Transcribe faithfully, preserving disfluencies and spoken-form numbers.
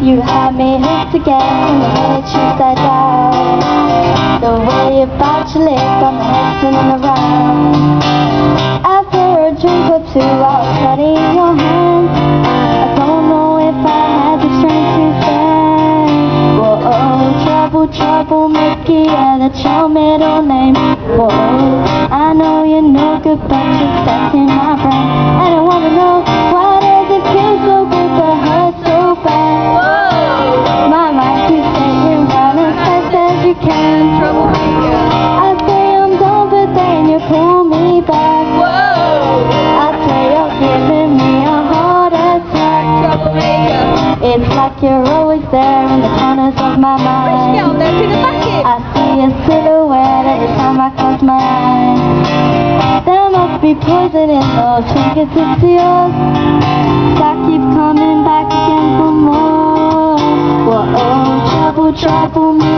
You had me hooked again from the way you said that. The way you bite your lip on the head spinning around. After a drink or two I was sweaty in your hand. I don't know if I had the strength to stand. Whoa, trouble, trouble, Mickey, yeah, that's your middle name. Whoa, I know you're no good but you're stuck in my brain. And I wanna know, why does it feel so good but hurt so bad? Whoa, my mind keeps saying run as fast as you can. Troublemaker, I say I'm done but then you pull me back. Whoa, I swear you're giving me a heart attack. Troublemaker, it's like you're always there in the corners of my mind. I see a silhouette every time I close my eyes. There must be poison in those fingertips of yours. I keep coming back again for more. Whoa, trouble, trouble me.